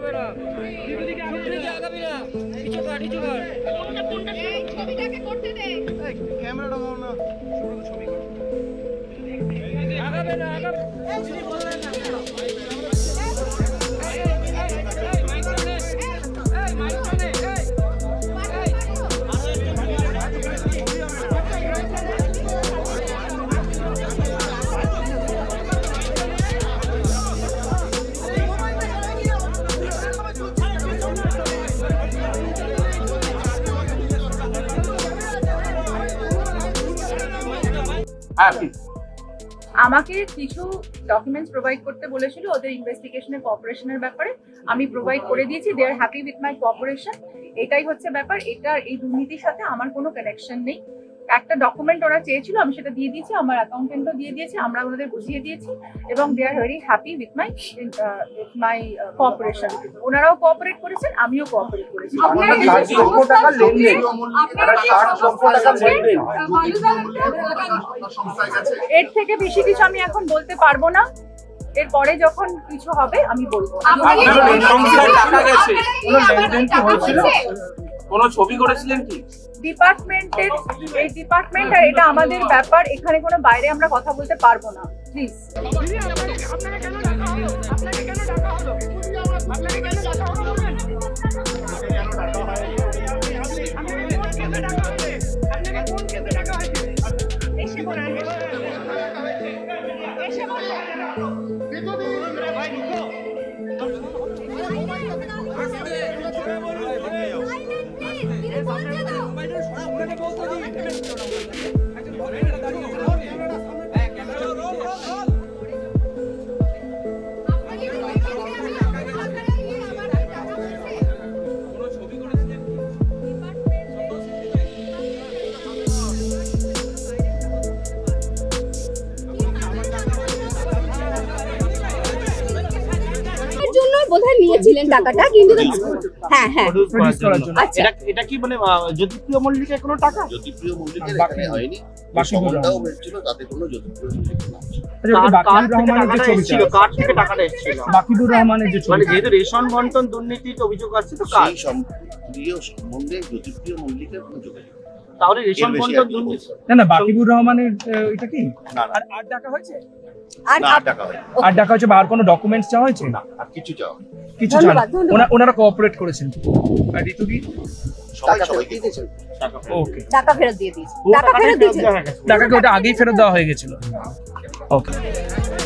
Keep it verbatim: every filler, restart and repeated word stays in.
ক্যামেরাটা মারো না, ছবি করো। আগাবে না, আগাবে। আমাকে কিছু ডকুমেন্টস প্রোভাইড করতে বলেছিল ওদের ইনভেস্টিগেশনের কোঅপারেশনের ব্যাপারে, আমি প্রোভাইড করে দিয়েছি। They are happy with my cooperation. এটাই হচ্ছে ব্যাপার। এটা এই দুর্নীতির সাথে আমার কোনো কানেকশন নেই। একটা ডকুমেন্ট ওরা চেয়েছিল, আমি সেটা দিয়ে দিয়েছি, আমার অ্যাকাউন্টেন্টও দিয়ে দিয়েছি, আমরা ওনাদের বুঝিয়ে দিয়েছি এবং they are very happy with my with my cooperation. ওনারাও কোঅপারেট করেছেন, আমিও কোঅপারেট করেছি। এর থেকে বেশি কিছু আমি এখন বলতে পারবো না। এরপরে যখন কিছু হবে আমি বলবো। কোনো ছবি করেছিলেন কি? ডিপার্টমেন্টের এই ডিপার্টমেন্ট আর এটা আমাদের ব্যাপার, এখানে কোনো বাইরে আমরা কথা বলতে পারবো না, প্লিজ। বোধহয় নিয়েছিলেন টাকাটা, কিন্তু হ্যাঁ হ্যাঁ আচ্ছা, এটা কি মানে জ্যোতিপ্রিয় মল্লিকের কোনো টাকা? জ্যোতিপ্রিয় মল্লিকের এখানে হয়নি, বাকিটাও হয়েছিল, তাতে কোনো জ্যোতিপ্রিয় মল্লিক না। বাকিবুর রহমানের যে মানে যেহেতু রেশন বন্টন দুর্নীতির অভিযোগ আছে, তো সেই সম্প্রিয় সম্বন্ধে জ্যোতিপ্রিয় মল্লিকের কোনো যোগাযোগ নেই। তাহলে রেশন বন্টন দুর্নীতি না না বাকিবুর রহমানের এটা কি না আর আট টাকা হয়েছে? আর টাকা হয় আট টাকা হচ্ছে বা আর কোনো ডকুমেন্টস চাওয়া হয়েছে? না, আর কিছু চাওয়া কিছু চাওয়া ওনা ওনারা কোঅপারেট করেছেন। আর ঋতুদি সবাই সবাইকে দিয়েছেন টাকা। ওকে, টাকা ফেরত দিয়ে দিয়েছি। টাকা ফেরত দিয়েছি। টাকাকে ওটা আগেই ফেরত দেওয়া হয়ে গেছিল। ওকে।